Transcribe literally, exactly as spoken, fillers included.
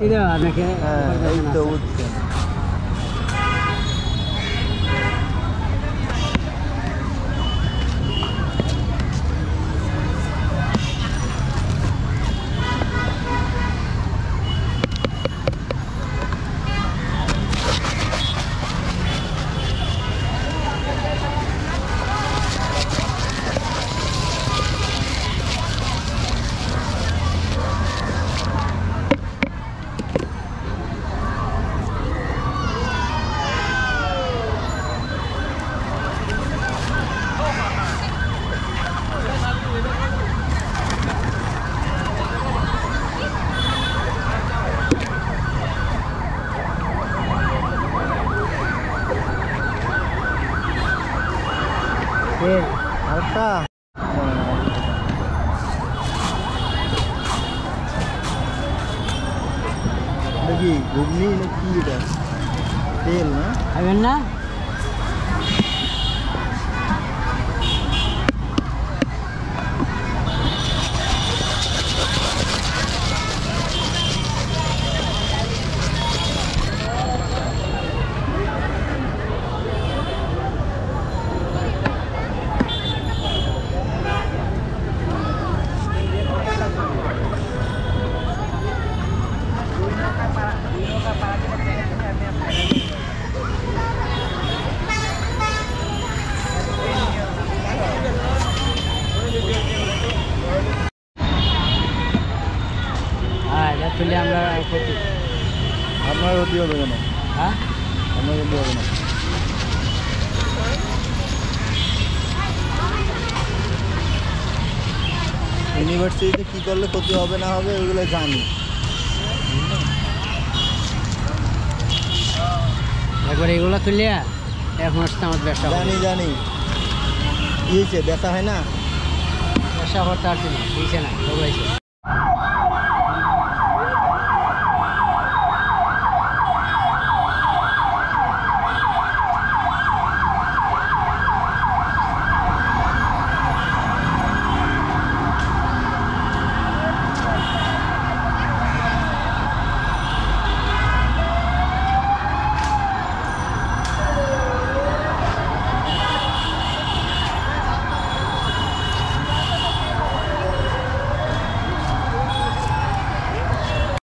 এই তো উঠছে। আরেকটা দেখি ঘুগনি না কি এটা তেল না খাবেন না আমরা আপনার রুটি হবে কেন হ্যাঁ আপনার রুটি হবে না ইউনিভার্সিটিতে কী করলে ক্ষতি হবে না হবে ওইগুলো জানি একবার এগুলো তুলিয়া এখন আসতে আমার ব্যবসা জানি জানি কী হয়েছে ব্যথা হয় না ব্যবসা করতে পারছি না দিয়েছে না সবাইছে